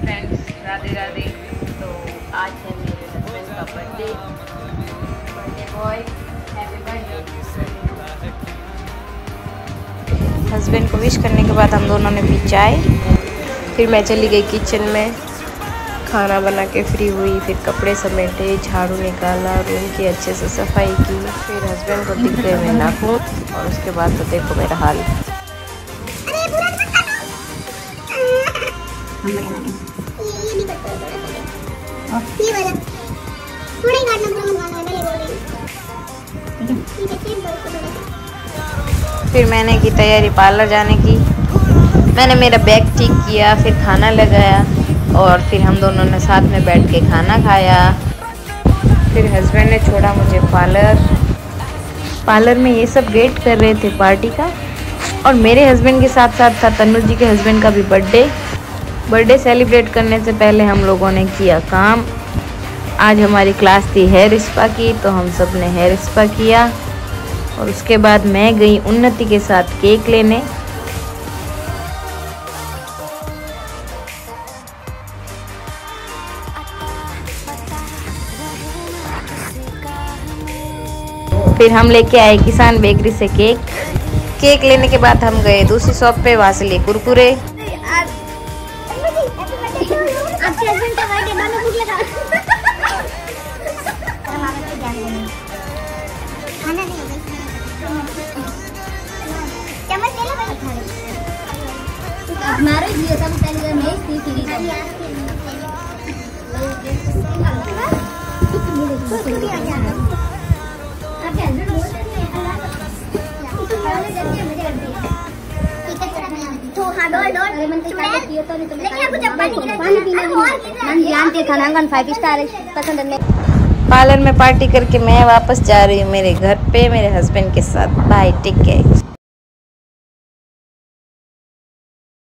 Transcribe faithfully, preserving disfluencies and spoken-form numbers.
Friends, Radhe Radhe. तो आज है मेरे हस्बैंड का birthday birthday boy happy birthday. Husband को विश करने के बाद हम दोनों ने पी चाय। फिर मैं चली गई किचन में, खाना बना के फ्री हुई। फिर कपड़े समेटे, झाड़ू निकाला, रूम की अच्छे से सफाई की। फिर हस्बैंड को दिख गए मैं नाखून, और उसके बाद तो देखो मेरा हाल। फिर मैंने की तैयारी पार्लर जाने की। मैंने मेरा बैग ठीक किया, फिर खाना लगाया, और फिर हम दोनों ने साथ में बैठ के खाना खाया। फिर हस्बैंड ने छोड़ा मुझे पार्लर। पार्लर में ये सब वेट कर रहे थे पार्टी का, और मेरे हस्बैंड के साथ साथ था तन्नू जी के हस्बैंड का भी बर्थडे। बर्थडे सेलिब्रेट करने से पहले हम लोगों ने किया काम। आज हमारी क्लास थी हेयर स्पा की, तो हम सब ने हेयर स्पा किया, और उसके बाद मैं गई उन्नति के साथ केक लेने। फिर हम लेके आए किसान बेकरी से केक। केक लेने के बाद हम गए दूसरी शॉप पे, वहाँ से लिए कुरकुरे। पार्लर में पार्टी करके मैं वापस जा रही हूँ मेरे घर पे मेरे हस्बैंड के साथ। Bye, take care.